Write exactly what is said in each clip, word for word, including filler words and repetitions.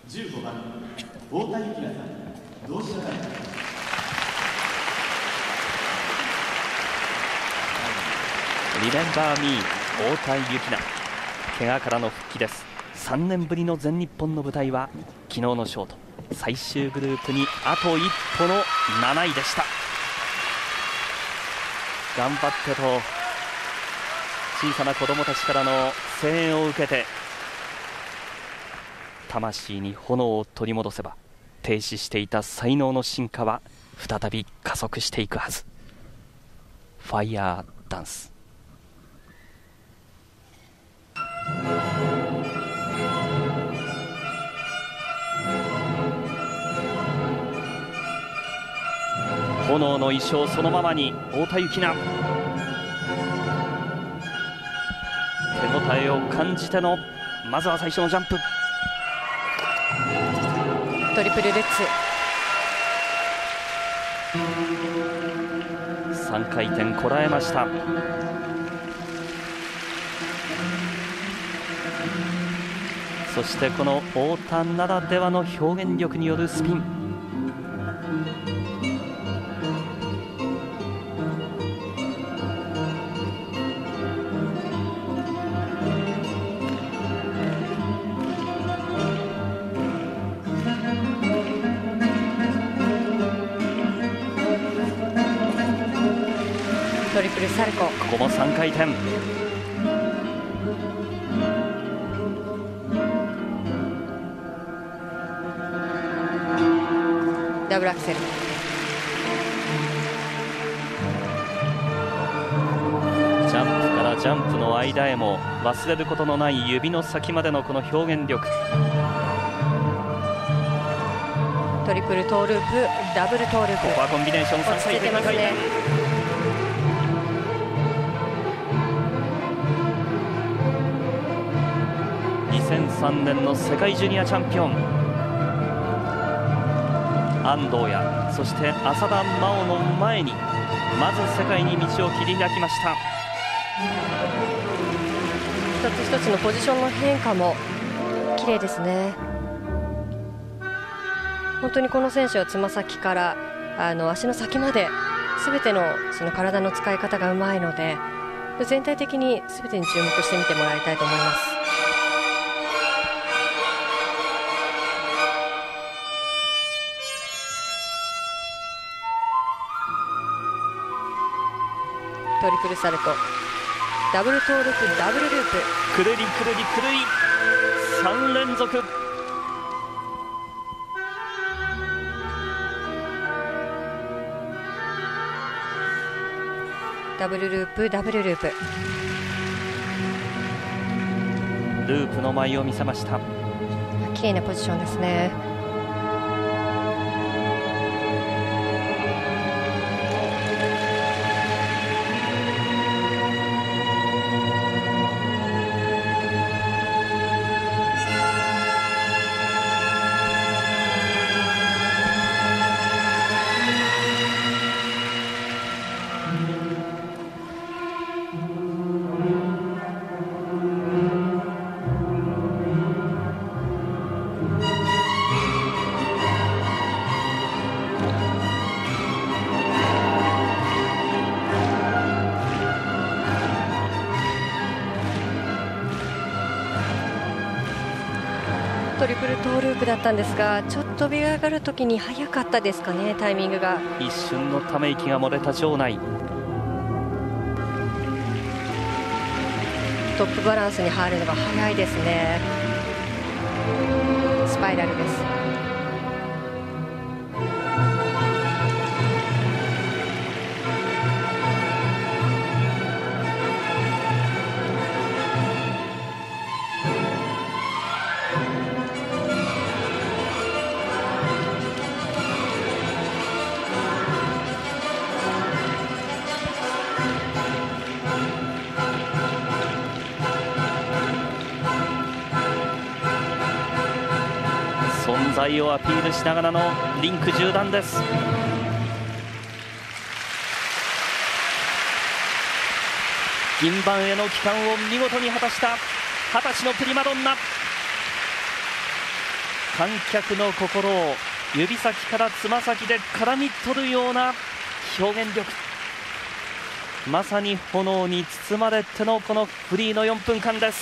じゅうごばん太田幸奈さん、同志社大学。 リメンバーミー太田幸奈、怪我からの復帰です。さんねんぶりの全日本の舞台は昨日のショート最終グループにあと一歩のなないでした。頑張ってと小さな子供たちからの声援を受けて、魂に炎を取り戻せば停止していた才能の進化は再び加速していくはず。ファイヤーダンス。炎の衣装そのままに太田幸奈、手応えを感じてのまずは最初のジャンプ。 トリプルルッツ、 さんかいてんこらえました。そしてこの太田ならではの表現力によるスピン。 トリプルサルコー、 ここもさんかいてん。 ダブルアクセル。 ジャンプからジャンプの間へも忘れることのない指の先までのこの表現力。 トリプルトーループ、ダブルトーループ。 ここはコンビネーションさんかいてんにかいてん。にせんさんねんの世界ジュニアチャンピオン安藤や、そして浅田真央の前にまず世界に道を切り開きました。 一つ一つのポジションの変化も綺麗ですね。本当にこの選手はつま先からあの足の先まで全てのその体の使い方がうまいので、全体的に全てに注目してみてもらいたいと思います。トリプルサルコー、ダブルトーループ、ダブルループ。 くるりくるりくるりさんれんぞく。 ダブルループ、ダブルループ。 ループの舞を見せました。 綺麗なポジションですね。トリプルトーループだったんですが、ちょっと飛び上がるときに早かったですかね、タイミングが。 一瞬のため息が漏れた場内。 トップバランスに入るのが早いですね。スパイラルです。 存在をアピールしながらのリンク縦断です。銀盤への帰還を見事に果たしたはたちのプリマドンナ。 観客の心を指先からつま先で絡み取るような表現力、まさに炎に包まれてのこのフリーのよんぷんかんです。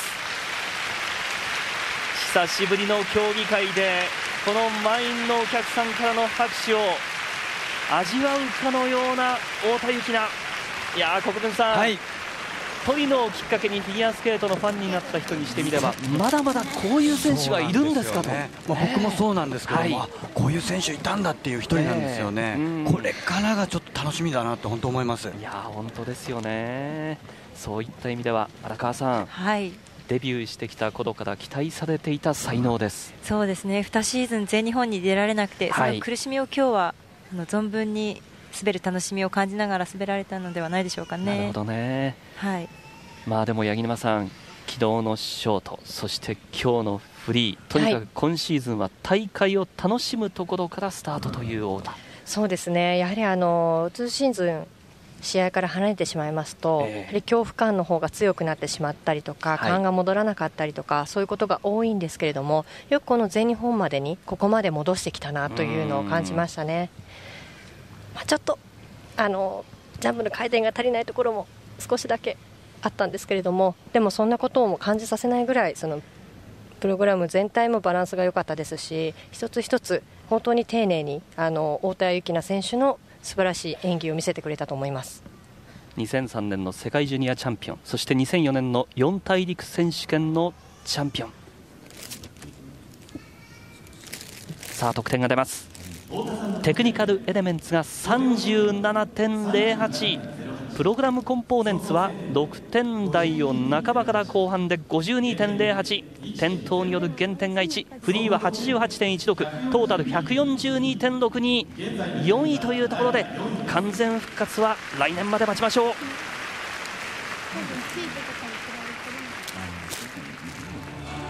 久しぶりの競技会でこの満員のお客さんからの拍手を味わうかのような太田幸奈。いやー、国分さん、はい、トリノをきっかけにフィギュアスケートのファンになった人にしてみれば、まだまだこういう選手がいるんですかと、 ね、まあ、僕もそうなんですけども、はい、こういう選手いたんだっていう一人なんですよね、えー、これからがちょっと楽しみだなと本当思います。 いやー、本当ですよね。そういった意味では荒川さん、 はい、 デビューしてきた頃から期待されていた才能です。 そうですね、にシーズン全日本に出られなくて、はい、その苦しみを今日はあの存分に滑る楽しみを感じながら滑られたのではないでしょうかね。 なるほどね、 はい、まあでも八木沼さん、昨日のショート、そして今日のフリー、とにかく今シーズンは大会を楽しむところからスタートという太田、うん、 そうですね、やはりあのにシーズン試合から離れてしまいますと、えー、やはり恐怖感の方が強くなってしまったりとか、はい、感が戻らなかったりとか、そういうことが多いんですけれども、よくこの全日本までにここまで戻してきたなというのを感じましたね。まあ、ちょっとあのジャンプの回転が足りないところも少しだけあったんですけれども、でもそんなことをも感じさせないぐらい、そのプログラム全体もバランスが良かったですし、一つ一つ本当に丁寧にあの太田幸奈選手の素晴らしい演技を見せてくれたと思います。 にせんさんねんの世界ジュニアチャンピオン、そしてにせんよねんの四大陸選手権のチャンピオン。さあ得点が出ます。テクニカルエレメンツが さんじゅうななてんゼロはち、 プログラムコンポーネンツはろくてん台を半ばから後半で ごじゅうにてんゼロはち、 転倒による減点がいち、フリーは はちじゅうはちてんいちろく、トータル ひゃくよんじゅうにてんろくに、よんいというところで完全復活は来年まで待ちましょう。